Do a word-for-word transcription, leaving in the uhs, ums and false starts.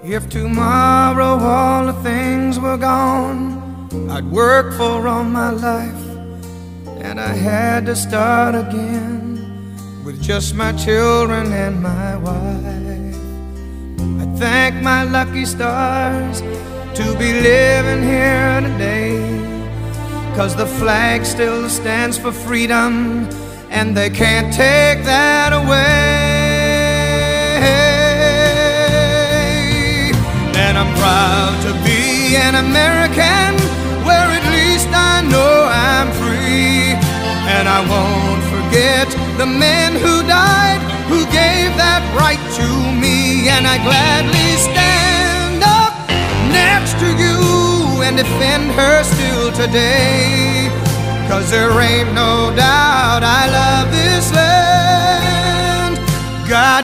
If tomorrow all the things were gone I'd work for all my life, and I had to start again with just my children and my wife. I thank my lucky stars to be living here today, 'cause the flag still stands for freedom, and they can't take that away. And I'm proud to be an American, where at least I know I'm free. And I won't forget the men who died, who gave that right to me. And I gladly stand up next to you and defend her still today, 'cause there ain't no doubt I love this land. God